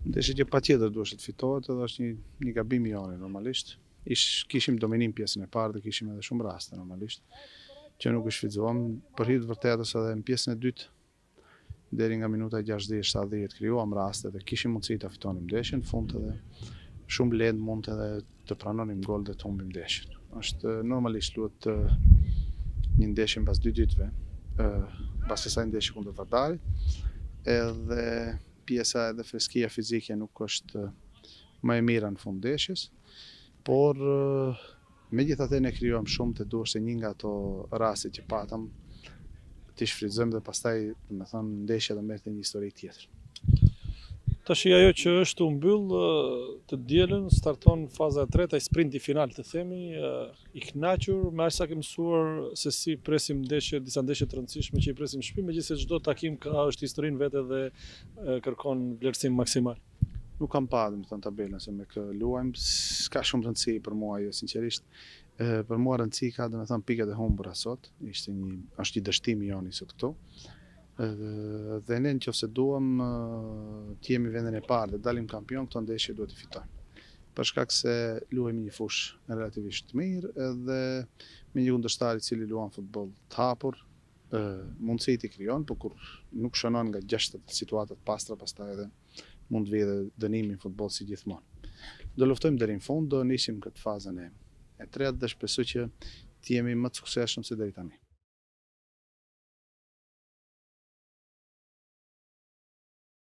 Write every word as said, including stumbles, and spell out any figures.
Ndeshje që patjetër duhet të fitohet, edhe është një, një gabim i Joni normalisht. Ish, kishim dominim pjesën e parë dhe kishim edhe shumë raste normalisht që nuk i shfrytzuam. Për hir të vërtetës edhe në pjesën e dytë deri nga minuta gjashtëdhjetë shtatëdhjetë krijuam raste dhe kishim mundësi ta fitonim ndeshjen, në fund edhe shumë lehtë mund edhe të pranonim gol dhe të humbim ndeshjen. Është normalisht luhet një ndeshje mbas dy ditëve, mbas kësaj ndeshje kundër Vardari, edhe pjesa edhe freskia fizike nuk është më e mira në fund ndeshjes, por megjithatë ne krijuam shumë të duhet se një nga ato raste që patëm t'i shfrytëzojmë dhe pastaj, do të thonë, ndeshja do merrte një histori tjetër. Tash ajo që është u mbyll të dielën, starton faza e tretë, ai sprinti final të themi, i kënaqur me aq sa kemi mësuar se si presim ndeshje, disa ndeshje të rëndësishme që i presim në shtëpi, megjithëse çdo takim ka është historinë vetë dhe kërkon vlerësim maksimal. Nuk kam pa, do të thënë, tabelën se me kë luajmë, s'ka shumë rëndësi për mua ajo, sinqerisht. Për mua rëndësi ka, do të thënë, pikat e humbura sot, ishte një, është një dështim i Joni sot këtu. Dhe ne nëse duam të jemi vendin e parë dhe dalim kampion, këto ndeshje duhet i fitojmë. Për shkak se luajmë një fushë relativisht të mirë edhe me një kundërshtar i cili luan futboll të hapur, mundësitë i krijon, por kur nuk shënon nga gjashtë situata të pastra, pastaj edhe mund të vijë edhe dënimi në futboll si gjithmonë. Do luftojmë deri në fund, do nisim këtë fazën e e tretë dhe shpresoj që të jemi më të suksesshëm se deri tani.